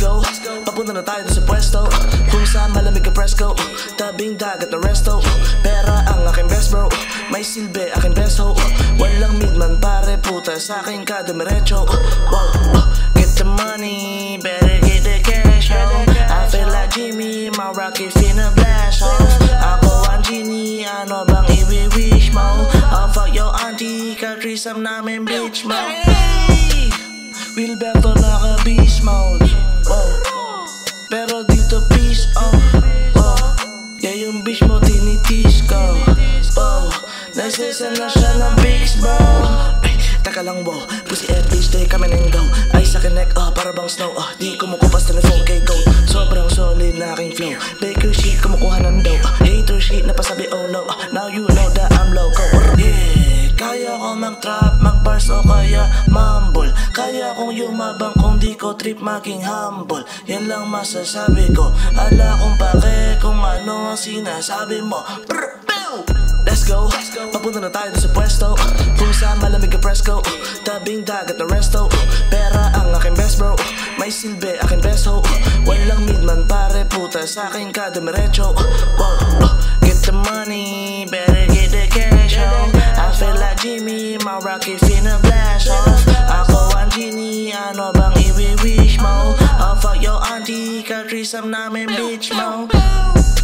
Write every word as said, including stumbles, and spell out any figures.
go, papunta na tayo sa pwesto kung saan malamig ang presko, tabing dagat na resto. Pera ang aking best bro, may silbi aking best ho. Walang midman pare, puta sa akin ka dumiretso. Wow, get the money, better get the cash ho. I feel like Jimmy, my rocket finna blast off. Ako ang genie, ano bang i-wish mo? I'll fuck your auntie, ka-threesome namin bitch mo. Wilberto naka-beast mode, wow. Pero dito peace out, wow. Yeah, yung bitch mo tinitis ko, wow. Nagsisa na siya ng bigs bro. Ay, taka lang wow, pussy at bitch day kami nang go. Ay sa kinek, ah, para bang snow, ah. Di kumukupas na ni four K gold. Sobrang solid na aking flow. Baker sheet, kumukuha ng dough. Hater sheet, napasabi oh no, ah. Now you know that I'm loco. Yeah, kaya ko mag-trap, mag-bars o kaya mumble. Kaya kong yumabang kung di ko trip maging humble. Yan lang masasabi ko, ala kong pake kung ano ang sinasabi mo. Brr, pew! Let's go, papunta na tayo sa pwesto kung saan malamig ang presko, tabing dagat na resto. Pera ang aking best bro, may silbi aking best ho. Walang midman pare, puta sa akin ka dumiretso. Wow, get the money, better get the cash ho. I feel like Jimmy, my rocket finna blast off. Ako ang genie, ano bang i-wish mo? I'll fuck your auntie, ka-threesome namin bitch mo.